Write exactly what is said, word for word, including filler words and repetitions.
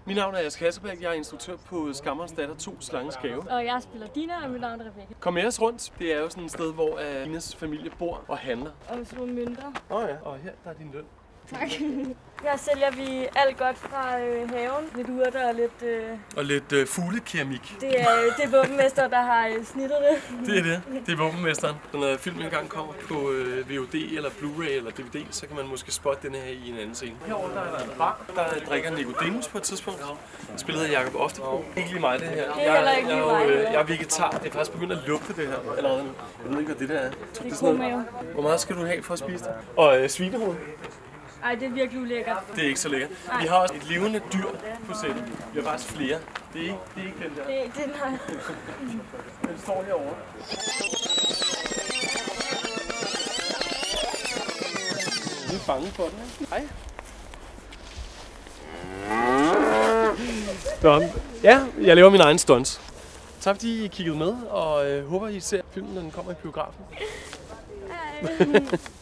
Mit navn er Ask Hasselbæk, jeg er instruktør på Skammerens Datter to Slangens Gave. Og jeg spiller Dina, og mit navn er Rebecca. Kom med os rundt. Det er jo sådan et sted, hvor uh, Dinas familie bor og handler. Og små mønter. Åh oh ja, og her der er din løn. Tak. Her sælger vi alt godt fra øh, haven. Lidt urter og lidt... Øh... Og lidt øh, fuglekeramik. Det er, det er våbenmester, der har øh, snittet det. Det er det. Det er våbenmesteren. Når filmen engang kommer på øh, V O D eller Blu-ray eller D V D, så kan man måske spotte den her i en anden scene. Herovre der er der en bar, der drikker Nicodemus på et tidspunkt. Spillet af Jacob Oftebro. Ikke lige mig det her. Det er heller ikke lige mig. Jeg, jeg, jeg er vegetar. Det er faktisk begyndt at lugte det her allerede. Jeg ved ikke, hvad det der er. Det er komave. Hvor meget skal du have for at spise det? Og øh, svinehoved. Ej, det er virkelig ulækkert. Det er ikke så lækkert. Vi har også et levende dyr på sættet. Vi har faktisk flere. Det er ikke, det er ikke den der. Det er ikke den her. Den står herovre. Jeg er bange for den, ikke? Hej. Nå, ja, jeg laver min egen stunts. Tak fordi I kiggede med, og øh, håber I ser filmen, når den kommer i biografen. Hej.